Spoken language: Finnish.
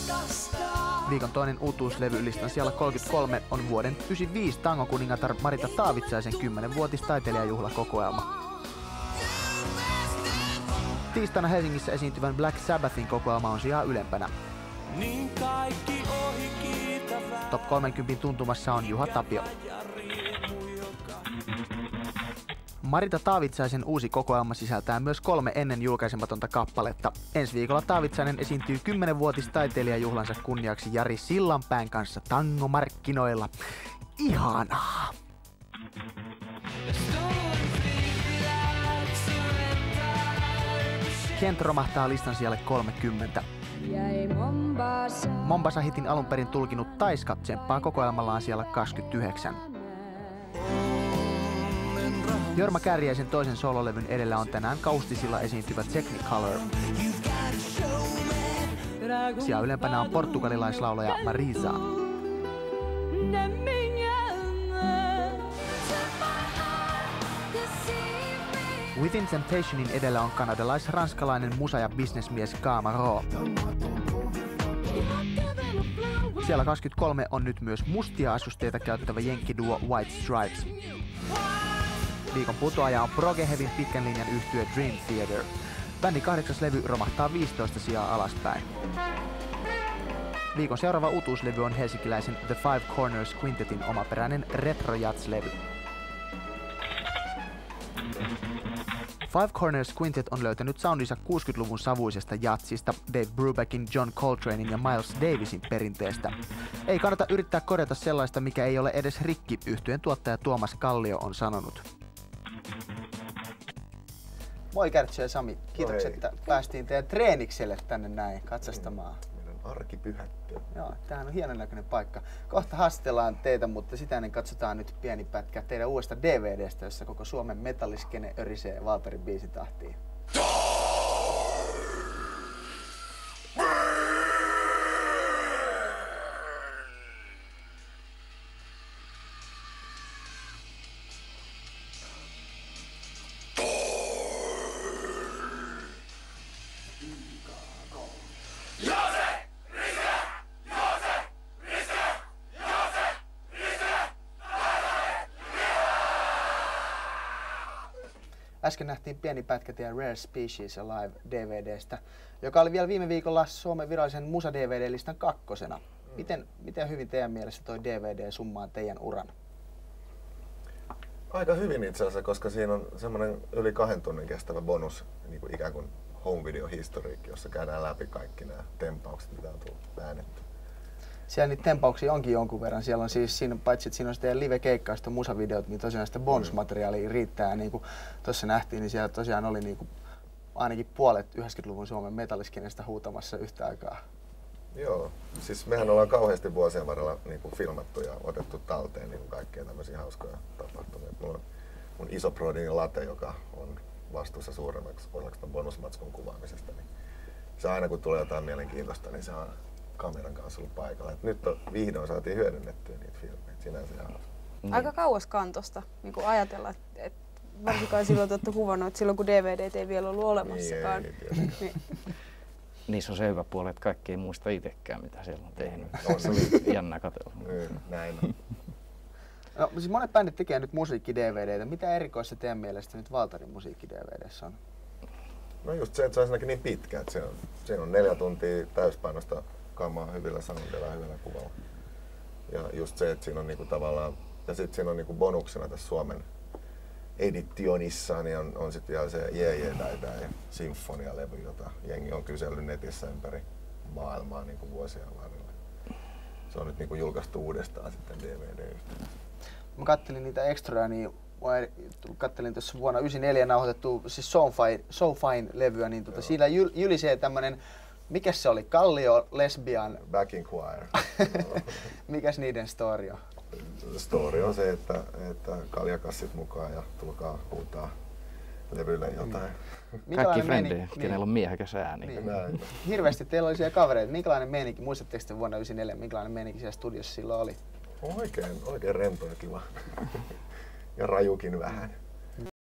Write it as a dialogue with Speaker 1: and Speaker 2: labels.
Speaker 1: Viikon toinen uutuuslevylistan siellä 33 on vuoden 1995 tangokuningatar Marita Taavitsaisen 10-vuotis taiteilijajuhlakokoelma. Tiistaina Helsingissä esiintyvän Black Sabbathin kokoelma on sijaa ylempänä. Top 30 tuntumassa on Juha Tapio. Marita Taavitsaisen uusi kokoelma sisältää myös 3 ennen julkaisematonta kappaletta. Ensi viikolla Taavitsainen esiintyy 10-vuotis taiteilijajuhlansa kunniaksi Jari Sillanpään kanssa tangomarkkinoilla. Ihanaa! Kent romahtaa listan sijalle 30. Mombasa-hitin alun perin tulkinut Taiska tsemppaa kokoelmallaan siellä 29. Jorma Kääriäisen toisen sololevyn edellä on tänään Kaustisilla esiintyvä Technicolor. Sijaa ylempänä on portugalilaislaulaja Marisa. Within Temptationin edellä on kanadalais-ranskalainen musa- ja bisnesmies Camaro. Siellä 23 on nyt myös mustia asusteita käyttävä jenkkiduo White Stripes. Viikon putoaja on Progehevin pitkän linjan yhtye Dream Theater. Bändin 8. levy romahtaa 15 sijaa alaspäin. Viikon seuraava uutuuslevy on helsinkiläisen The Five Corners Quintetin omaperäinen Retro Jazz-levy. Five Corners Quintet on löytänyt soundinsa 60-luvun savuisesta jatsista, Dave Brubeckin, John Coltranein ja Miles Davisin perinteestä. Ei kannata yrittää korjata sellaista, mikä ei ole edes rikki, yhtyeen tuottaja Tuomas Kallio on sanonut. Moi Kärtsy ja Sami, kiitokset, että päästiin teidän treenikselle tänne näin katsastamaan.
Speaker 2: Meidän arkipyhättö.
Speaker 1: Joo, tämähän on hienon näköinen paikka. Kohta haastellaan teitä, mutta sitä ennen katsotaan nyt pieni pätkä teidän uudesta DVDstä, jossa koko Suomen metalliskene örisee Valterin biisitahtiin. Äsken nähtiin pieni pätkä teidän Rare Species Alive DVDstä, joka oli vielä viime viikolla Suomen virallisen Musa-DVD-listan 2. Miten hyvin teidän mielestä toi DVD summaa teidän uran?
Speaker 2: Aika hyvin itse asiassa, koska siinä on semmoinen yli 2 tunnin kestävä bonus, niin kuin ikään kuin home video historiikki, jossa käydään läpi kaikki nämä tempaukset, mitä on tullut äänetty.
Speaker 1: Siellä niitä tempauksia onkin jonkun verran. Siellä on siis, paitsi että siinä on teidän live-keikkaista musavideot, niin tosiaan sitä bonusmateriaalia riittää. Ja niin kuin tuossa nähtiin, niin siellä tosiaan oli niin kuin ainakin puolet 90-luvun Suomen metalliskenestä huutamassa yhtä aikaa.
Speaker 2: Joo, siis mehän ollaan kauheasti vuosien varrella niin kuin filmattu ja otettu talteen niin kuin kaikkea tämmöisiä hauskoja tapahtumia. Mulla on mun iso Brodin late, joka on vastuussa suuremmaksi osaksi ton bonusmatskun kuvaamisesta. Niin se aina kun tulee jotain mielenkiintoista, niin se on kameran kanssa ollut paikalla. Et nyt vihdoin saatiin hyödynnettyä niitä filmeitä. Sinänsä ihan hauska.
Speaker 3: Aika kauas kantosta niin ajatella, että varsinkaan silloin te olette kuvannut, että silloin kun DVD ei vielä ollut olemassakaan.
Speaker 2: Niin.
Speaker 4: Niissä on se hyvä puoli, että kaikki ei muista itsekään, mitä siellä on tehnyt. Se oli jännä katsella.
Speaker 2: Näin on.
Speaker 1: No, siis monet bändit tekee nyt musiikki-DVDtä. Mitä erikoista teidän mielestä nyt Valtarin musiikki-DVDssä on?
Speaker 2: No just se, että se on ensinnäkin niin pitkä, että siinä on 4 tuntia täyspainosta kamaa hyvillä sanoilla ja hyvällä kuvalla. Ja just se, että siinä on niinku tavallaan, ja sitten siinä on niinku bonuksena tässä Suomen editionissa, niin on sitten vielä se Jee ja sinfonialevy, jota jengi on kysellyt netissä ympäri maailmaa niinku vuosien varrella. Se on nyt niinku julkaistu uudestaan sitten DVD-yhteydessä.
Speaker 1: Mä kattelin niitä extroja, niin kattelin tuossa vuonna 1994 nauhoitettu siis So Fine-levyä, niin siinä jylisee tämmönen, mikäs se oli? Kallio, Lesbian?
Speaker 2: Backing Choir.
Speaker 1: Mikäs niiden story on?
Speaker 2: Story on se, että kaljakassit mukaan ja tulkaa huutaa levylle jotain.
Speaker 4: Kaikki frendejä, kenellä on miehekäs ääni.
Speaker 1: Niin. Hirveästi teillä oli siellä kavereita. Minkälainen meininki, muistatteko te vuonna 1994, minkälainen meininki siellä studiossa silloin oli?
Speaker 2: Oikein rento ja kiva. Ja rajukin vähän.